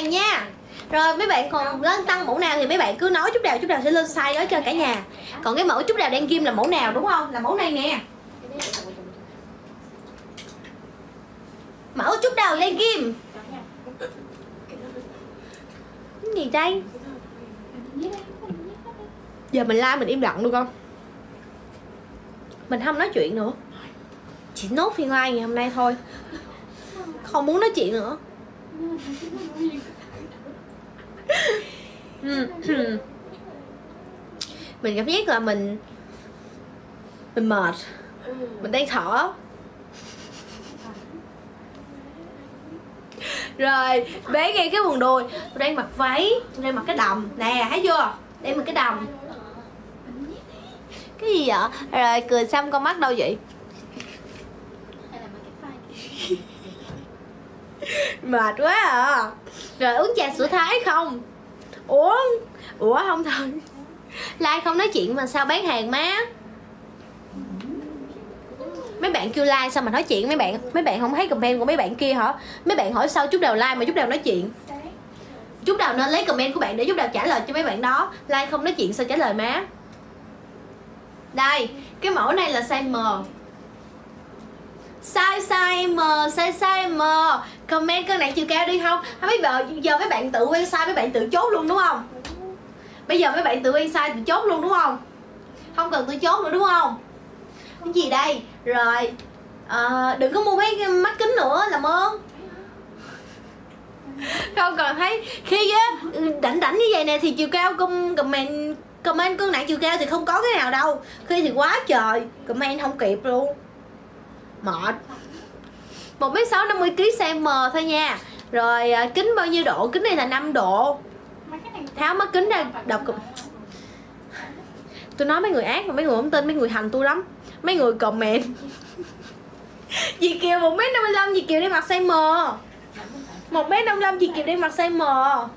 hàng nha. Rồi mấy bạn còn lên tăng mẫu nào thì mấy bạn cứ nói Trúc Đào sẽ lên size đó cho cả nhà. Còn cái mẫu Trúc Đào đang ghim là mẫu nào đúng không? Là mẫu này nè. Mẫu Trúc Đào lên ghim. Cái gì đây? Giờ mình like mình im lặng được không? Mình không nói chuyện nữa. Chỉ nốt phiên like ngày hôm nay thôi. Không muốn nói chuyện nữa. Mình cảm giác là mình mệt. Mình đang thở. Rồi, bé nghe cái quần đùi. Tôi đang mặc váy, tôi đang mặc cái đầm. Nè, thấy chưa? Đang mặc cái đầm. Cái gì vậy? Rồi, cười xăm con mắt đâu vậy? Mệt quá à. Rồi, uống trà sữa Thái không? Ủa không thôi. Like không nói chuyện mà sao bán hàng má? Mấy bạn kêu like sao mà nói chuyện mấy bạn không thấy comment của mấy bạn kia hả? Mấy bạn hỏi sao Trúc Đào like mà Trúc Đào nói chuyện? Trúc Đào nên lấy comment của bạn để Trúc Đào trả lời cho mấy bạn đó. Like không nói chuyện sao trả lời má? Đây, cái mẫu này là size M. Size M, size M. Comment cân nặng chiều cao đi không? Bây giờ mấy bạn tự quen size, mấy bạn tự chốt luôn đúng không? Bây giờ mấy bạn tự quen size tự chốt luôn đúng không? Không cần tự chốt nữa đúng không? Cái gì đây? Rồi đừng có mua mấy cái mắt kính nữa, làm ơn. Không cần thấy khi á đảnh như vậy nè thì chiều cao comment cân nặng chiều cao thì không có cái nào đâu. Khi thì quá trời, comment không kịp luôn. Mệt. 1m6 50kg size M thôi nha. Rồi kính bao nhiêu độ? Kính này là 5 độ. Tháo mắt kính ra đọc. Tôi nói mấy người ác mà mấy người không tin, mấy người hành tôi lắm. Mấy người comment Dì Kiều 1m55, dì Kiều đi mặc size M. 1m55 dì Kiều đi mặc size M.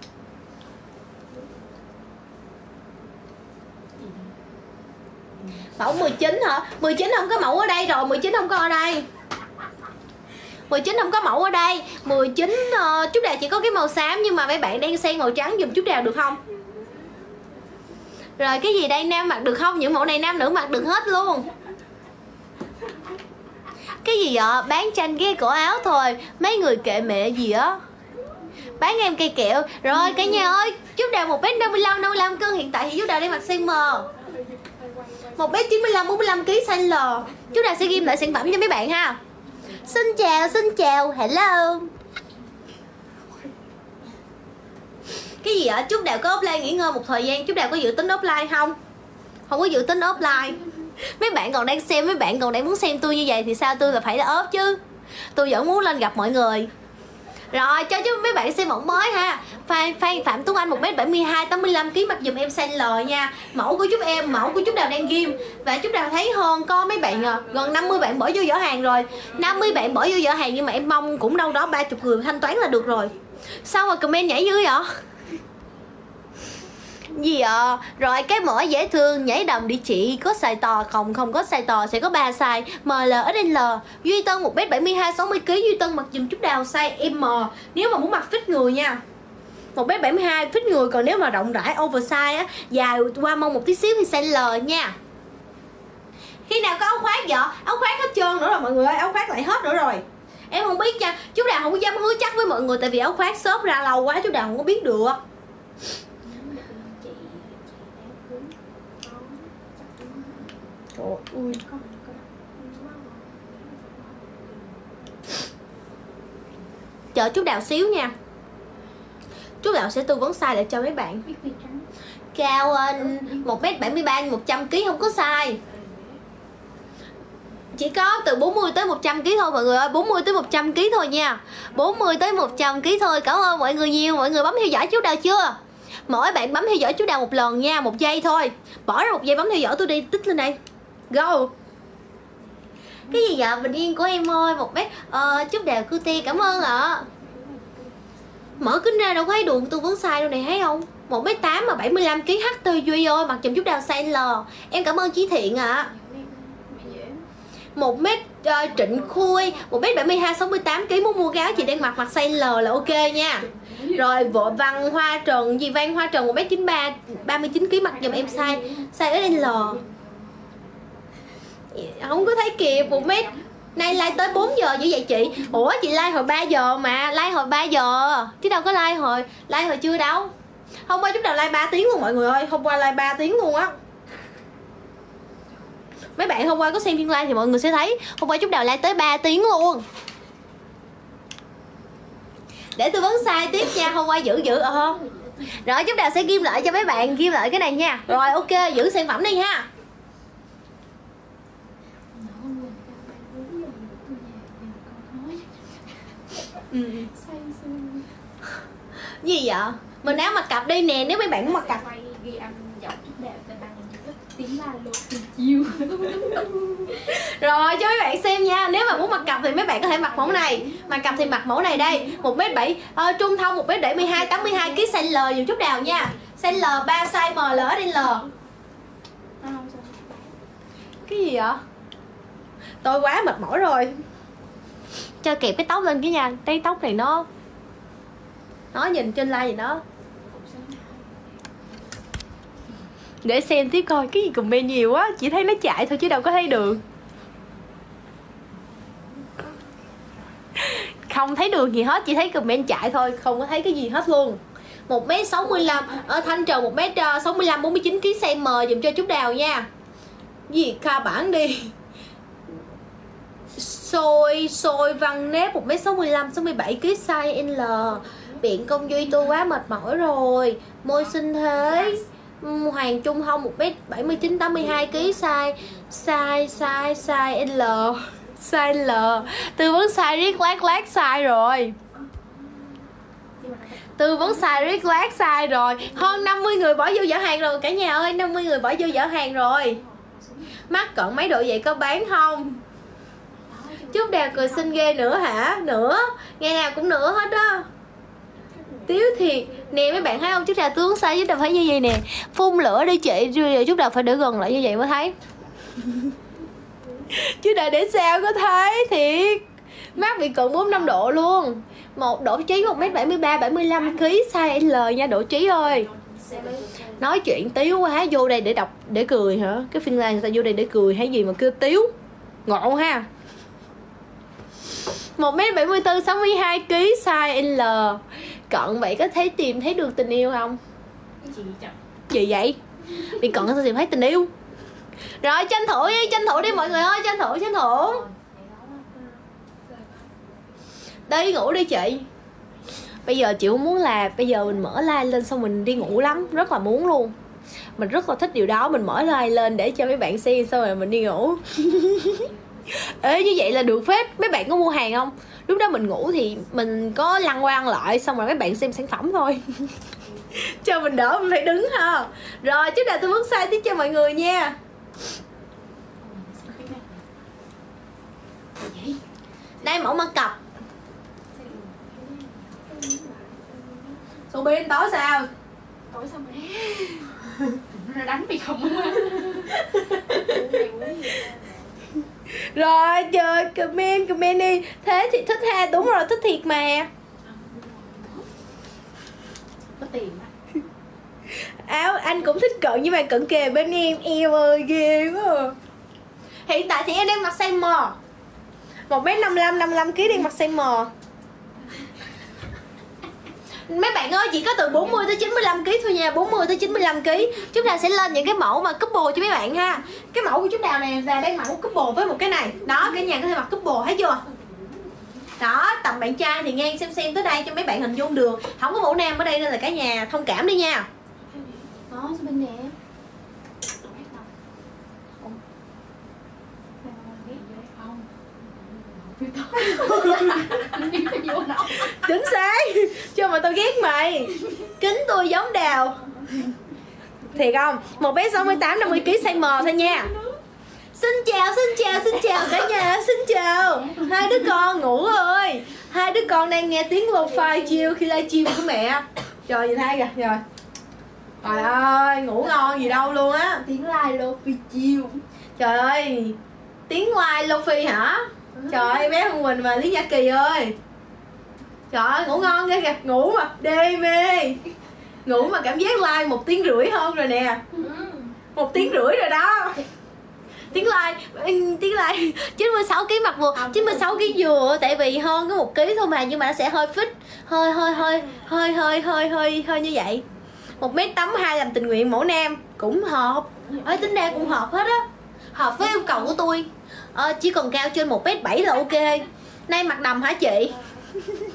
Mẫu 19 hả? 19 không có mẫu ở đây rồi, 19 không có ở đây. 19 không có mẫu ở đây. 19 Trúc Đào chỉ có cái màu xám nhưng mà mấy bạn đang xen màu trắng giùm Trúc Đào được không? Rồi cái gì đây, nam mặc được không? Những mẫu này nam nữ mặc được hết luôn. Cái gì vậy? Bán tranh cái cổ áo thôi. Mấy người kệ mẹ gì á. Bán em cây kẹo. Rồi cả nhà ơi, Trúc Đào 1m55 55 cân, hiện tại thì Trúc Đào đang mặc size M. 1m95 45kg size L. Trúc Đào sẽ ghim lại sản phẩm cho mấy bạn ha. Xin chào, hello. Cái gì vậy? Trúc Đào có offline nghỉ ngơi một thời gian. Trúc Đào có dự tính offline không? Không có dự tính offline. Mấy bạn còn đang xem, mấy bạn còn đang muốn xem tôi như vậy thì sao tôi là phải là off chứ. Tôi vẫn muốn lên gặp mọi người. Rồi cho chứ mấy bạn xem mẫu mới ha. Phạm Tuấn Anh 1m72 85kg mặc dùm em size L nha. Mẫu của Trúc Đào đang ghim. Và Trúc Đào thấy hơn có mấy bạn gần 50 bạn bỏ vô giỏ hàng rồi. 50 bạn bỏ vô giỏ hàng nhưng mà em mong cũng đâu đó 30 người thanh toán là được rồi. Sao mà comment nhảy dưới vậy? Gì ạ? Rồi cái mỡ dễ thương, nhảy đầm địa chỉ có size to không có size to sẽ có 3 size ML, XL. Duy Tân 1m72 60kg, Duy Tân mặc dùm Trúc Đào size M. Nếu mà muốn mặc fit người nha, 1m72 fit người, còn nếu mà rộng rãi oversize á, dài qua mông một tí xíu thì size L nha. Khi nào có áo khoác vậy? Áo khoác hết trơn nữa rồi mọi người ơi, áo khoác lại hết nữa rồi. Em không biết nha, Trúc Đào không có dám hứa chắc với mọi người tại vì áo khoác shop ra lâu quá Trúc Đào không có biết được. Trời ơi. Chờ Trúc Đào xíu nha. Trúc Đào sẽ tư vấn size lại cho mấy bạn. Cao 1m73 100kg không có size. Chỉ có từ 40 tới 100kg thôi mọi người ơi, 40 tới 100kg thôi nha. 40 tới 100kg thôi. Cảm ơn mọi người nhiều. Mọi người bấm theo dõi Trúc Đào chưa? Mỗi bạn bấm theo dõi Trúc Đào một lần nha, 1 giây thôi. Bỏ ra 1 giây bấm theo dõi tôi đi, tích lên đây. Go. Cái gì vậy? Bình yên của em ơi, 1m Trúc Đào cute, cảm ơn ạ. Mở kính ra đâu có thấy đường tư vấn size đâu này, thấy không? 1m8 mà 75kg HT Duy ơi, mặc chùm Trúc Đào size L. Em cảm ơn Chí Thiện ạ. 1m Trịnh Khui 1m72 68kg muốn mua cái áo chị đang mặc size L là ok nha. Rồi vội Văn Hoa Trần gì Văn Hoa Trần 1m93 39kg mặc giùm em size XL. Không có thấy kịp 1m. Nay like tới 4 giờ như vậy chị. Ủa chị like hồi 3 giờ mà, like hồi 3 giờ chứ đâu có like hồi chưa đâu. Hôm qua chúng ta like 3 tiếng luôn mọi người ơi, hôm qua like 3 tiếng luôn á. Mấy bạn hôm qua có xem phiên live thì mọi người sẽ thấy hôm qua chúng ta like tới 3 tiếng luôn. Để tư vấn size tiếp nha, hôm qua giữ Rồi chúng ta sẽ ghim lại cho mấy bạn, ghim lại cái này nha. Rồi ok, giữ sản phẩm đi ha. Gì vậy? Mình áo mặc cặp đi nè, nếu mấy bạn muốn mặc cặp. Rồi cho mấy bạn xem nha. Nếu mà muốn mặc cặp thì mấy bạn có thể mặc mẫu này. Mặc cặp thì mặc mẫu này đây 1m7 trung thông 1m72 82kg size L dùm chút Đào nha. Size L 3 size M, L, XL. Cái gì vậy? Tôi quá mệt mỏi rồi. Cho kẹp cái tóc lên cái nha. Cái tóc này nó nhìn trên like gì đó. Để xem tiếp coi cái gì comment nhiều quá. Chỉ thấy nó chạy thôi chứ đâu có thấy đường. Không thấy đường gì hết, chỉ thấy comment chạy thôi, không có thấy cái gì hết luôn. 1m65 ở Thanh Trần 1m65 49kg size M dùm cho chút Đào nha. Gì kha bản đi. Xôi Văn Nếp 1m65 67kg size L. Biện Công Duy tôi quá mệt mỏi rồi. Môi xinh thế. Hoàng Trung Hông 1m79 82kg size L. Size L. Tư vấn size riết lát size rồi. Tư vấn size riết lát size rồi. Hơn 50 người bỏ vô giỏ hàng rồi cả nhà ơi, 50 người bỏ vô giỏ hàng rồi. Mắc cận mấy độ vậy có bán không? Chút Đào cười xinh ghê nữa hả? Nữa, ngày nào cũng nữa hết á. Tiếu thiệt. Nè mấy bạn thấy không, chút Đào tướng sai chút Đào phải như vậy nè. Phun lửa đi chị, chút Đào phải để gần lại như vậy mới thấy. Chứ Đào để sao có thấy thiệt. Mắt bị cận 45 độ luôn. Một độ trí 1m73 75kg size L nha độ trí ơi. Nói chuyện tiếu quá, vô đây để đọc để cười hả? Cái phiên live người ta vô đây để cười hay gì mà kêu tiếu. Ngộ ha. 1m74 62kg size L. Cận vậy có tìm thấy được tình yêu không? Gì vậy? Bị cận sao tìm thấy tình yêu? Rồi tranh thủ đi mọi người ơi, tranh thủ. Đi ngủ đi chị. Bây giờ chị không muốn là bây giờ mình mở live lên xong mình đi ngủ lắm, rất là muốn luôn. Mình rất là thích điều đó, mình mở live lên để cho mấy bạn xem xong rồi mình đi ngủ. Ê như vậy là được phết. Mấy bạn có mua hàng không? Lúc đó mình ngủ thì mình có lăn qua lăn lại, xong rồi mấy bạn xem sản phẩm thôi. Cho mình đỡ mình phải đứng ha. Rồi trước đây tôi muốn size tiếp cho mọi người nha. Đây mẫu mặc cặp. Sô Bin tối sao? Tối sao mà nó đánh bị không á. Rồi trời, comment đi. Thế thì thích ha, đúng rồi, thích thiệt mà. Có tiền á. Áo anh cũng thích cận nhưng mà cận kề bên em ơi ghê quá à. Hiện tại thì em đang mặc size M 1m55 55kg đang mặc size M. Mấy bạn ơi chỉ có từ 40 tới 95kg thôi nha, 40 tới 95kg. Chúng ta sẽ lên những cái mẫu mà couple cho mấy bạn ha. Cái mẫu của chúng ta này là đang mặc couple với một cái này. Đó, cả nhà có thể mặc couple thấy chưa? Đó, tầm bạn trai thì ngang xem tới đây cho mấy bạn hình dung được. Không có mẫu nam ở đây nên là cả nhà thông cảm đi nha. Có số bên nè. Chính xác. Cho mà tao ghét mày. Kính tôi giống Đào. Thiệt không? 1m68 50kg size M thôi nha. Xin chào cả nhà, xin chào. Hai đứa con ngủ ơi. Hai đứa con đang nghe tiếng lo-fi chill khi live stream của mẹ. Trời nhìn hai kìa, rồi. Trời ơi, ngủ ngon gì đâu luôn á. Tiếng live lo-fi chill. Trời ơi, tiếng live lo-fi hả? Trời ơi, bé Hương Quỳnh và Lý Nhã Kỳ ơi. Trời ơi ngủ ngon ghê kìa, ngủ mà đê mê. Ngủ mà cảm giác like 1,5 tiếng hơn rồi nè. 1,5 tiếng rồi đó. Tiếng like 96 kg mặc vừa 96 kg vừa, tại vì hơn có 1 kg thôi mà, nhưng mà nó sẽ hơi fit, hơi như vậy. 1m82 làm tình nguyện mẫu nam cũng hợp. Ơi tính ra cũng hợp hết á, hợp với yêu cầu của tôi. Chỉ cần cao trên 1m7 là ok. Nay mặc đầm hả chị?